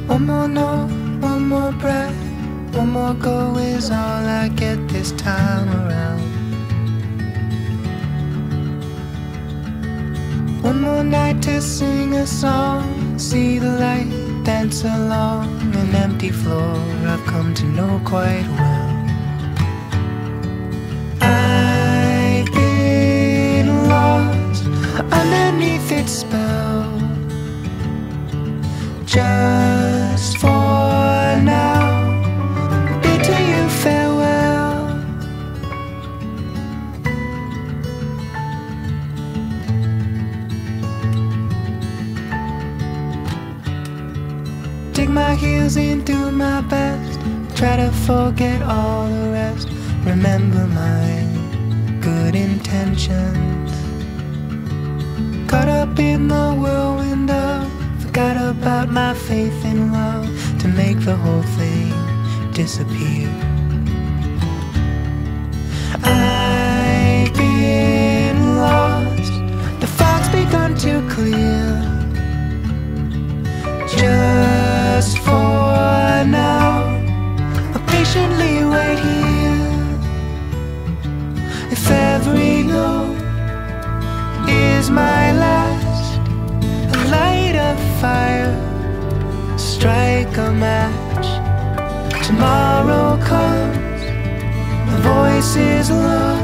One more note, one more breath, one more go is all I get this time around. One more night to sing a song, see the light, dance along an empty floor I've come to know quite well. I've been lost underneath its spell, just for now, bid to you farewell. Dig my heels in, do my best, try to forget all the rest. Remember my good intentions. Caught up in the whirlwind of, forgot about my faith in love to make the whole thing disappear. I've been lost, the fog's begun to clear. Just for now, I'll patiently wait here. If every note is my last, light a fire, strike a match. Tomorrow comes, the voice is low.